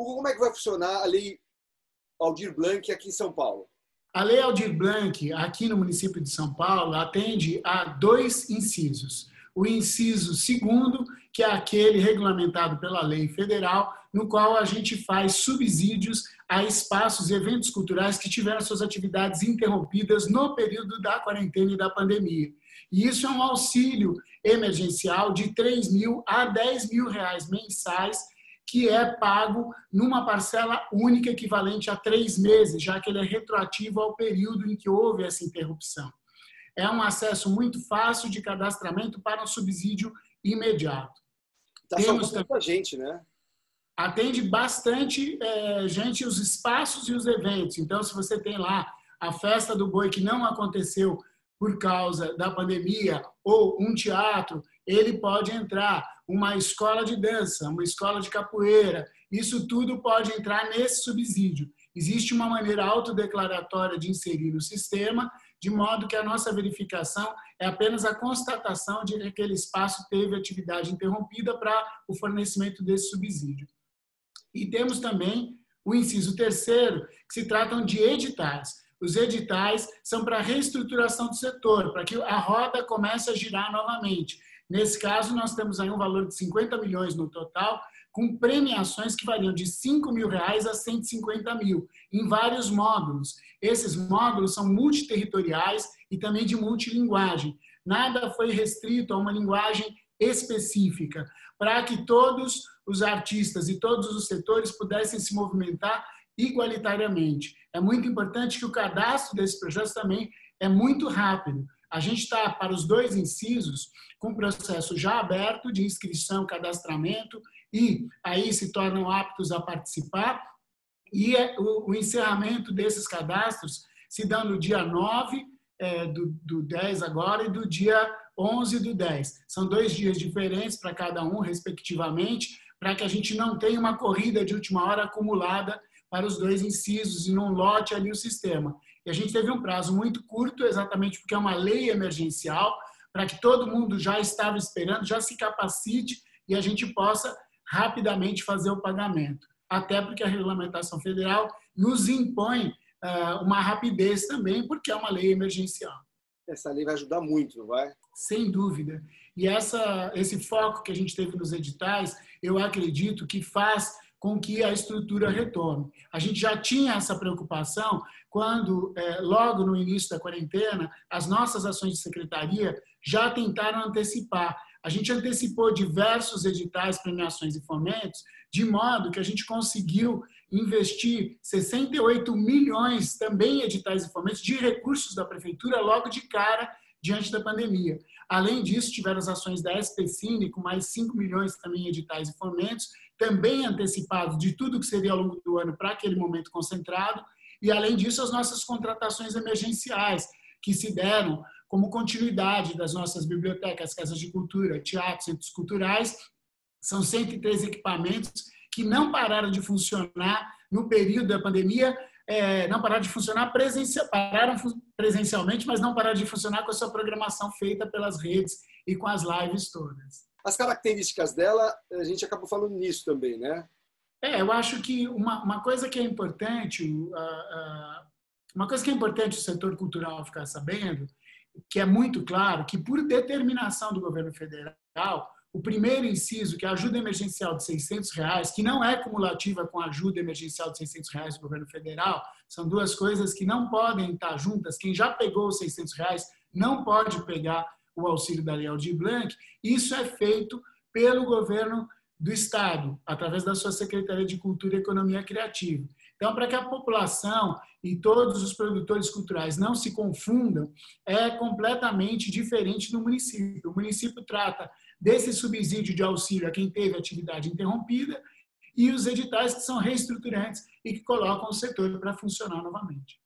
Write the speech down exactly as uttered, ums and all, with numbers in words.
Hugo, como é que vai funcionar a Lei Aldir Blanc aqui em São Paulo? A Lei Aldir Blanc, aqui no município de São Paulo, atende a dois incisos. O inciso segundo, que é aquele regulamentado pela lei federal, no qual a gente faz subsídios a espaços e eventos culturais que tiveram suas atividades interrompidas no período da quarentena e da pandemia. E isso é um auxílio emergencial de três mil a dez mil reais mensais, que é pago numa parcela única equivalente a três meses, já que ele é retroativo ao período em que houve essa interrupção. É um acesso muito fácil de cadastramento para um subsídio imediato. Está salvando muita gente, né? Atende bastante é, gente os espaços e os eventos. Então, se você tem lá a festa do boi que não aconteceu por causa da pandemia, ou um teatro, ele pode entrar, uma escola de dança, uma escola de capoeira, isso tudo pode entrar nesse subsídio. Existe uma maneira autodeclaratória de inserir no sistema, de modo que a nossa verificação é apenas a constatação de que aquele espaço teve atividade interrompida para o fornecimento desse subsídio. E temos também o inciso terceiro, que se tratam de editais. Os editais são para a reestruturação do setor, para que a roda comece a girar novamente. Nesse caso, nós temos aí um valor de cinquenta milhões no total, com premiações que variam de cinco mil reais a cento e cinquenta mil, em vários módulos. Esses módulos são multiterritoriais e também de multilinguagem. Nada foi restrito a uma linguagem específica, para que todos os artistas e todos os setores pudessem se movimentar igualitariamente. É muito importante que o cadastro desses projetos também é muito rápido. A gente está, para os dois incisos, com o processo já aberto de inscrição, cadastramento, e aí se tornam aptos a participar. E o, o encerramento desses cadastros se dá no dia nove é, do, do dez agora e do dia onze do dez. São dois dias diferentes para cada um, respectivamente, para que a gente não tenha uma corrida de última hora acumulada para os dois incisos e não lote ali o sistema. E a gente teve um prazo muito curto, exatamente porque é uma lei emergencial, para que todo mundo já estava esperando, já se capacite e a gente possa rapidamente fazer o pagamento. Até porque a regulamentação federal nos impõe uh, uma rapidez também, porque é uma lei emergencial. Essa lei vai ajudar muito, não vai? Sem dúvida. E essa, esse foco que a gente teve nos editais, eu acredito que faz com que a estrutura retome. A gente já tinha essa preocupação quando, é, logo no início da quarentena, as nossas ações de secretaria já tentaram antecipar. A gente antecipou diversos editais, premiações e fomentos, de modo que a gente conseguiu investir sessenta e oito milhões, também em editais e fomentos, de recursos da prefeitura logo de cara, diante da pandemia. Além disso, tiveram as ações da SPCine, com mais cinco milhões também em editais e fomentos, também antecipados de tudo que seria ao longo do ano para aquele momento concentrado, e além disso, as nossas contratações emergenciais, que se deram como continuidade das nossas bibliotecas, casas de cultura, teatros, centros culturais. São cento e três equipamentos que não pararam de funcionar no período da pandemia, é, não pararam de funcionar presencial, pararam presencialmente, mas não pararam de funcionar com a sua programação feita pelas redes e com as lives todas. As características dela, a gente acabou falando nisso também, né? É, eu acho que uma, uma coisa que é importante, uh, uh, uma coisa que é importante o setor cultural ficar sabendo, que é muito claro, que por determinação do governo federal, o primeiro inciso, que é a ajuda emergencial de seiscentos reais, que não é cumulativa com a ajuda emergencial de seiscentos reais do governo federal, são duas coisas que não podem estar juntas. Quem já pegou os seiscentos reais não pode pegar o auxílio da Lei Aldir Blanc. Isso é feito pelo governo do Estado, através da sua Secretaria de Cultura e Economia Criativa. Então, para que a população e todos os produtores culturais não se confundam, é completamente diferente do município. O município trata desse subsídio de auxílio a quem teve atividade interrompida e os editais que são reestruturantes e que colocam o setor para funcionar novamente.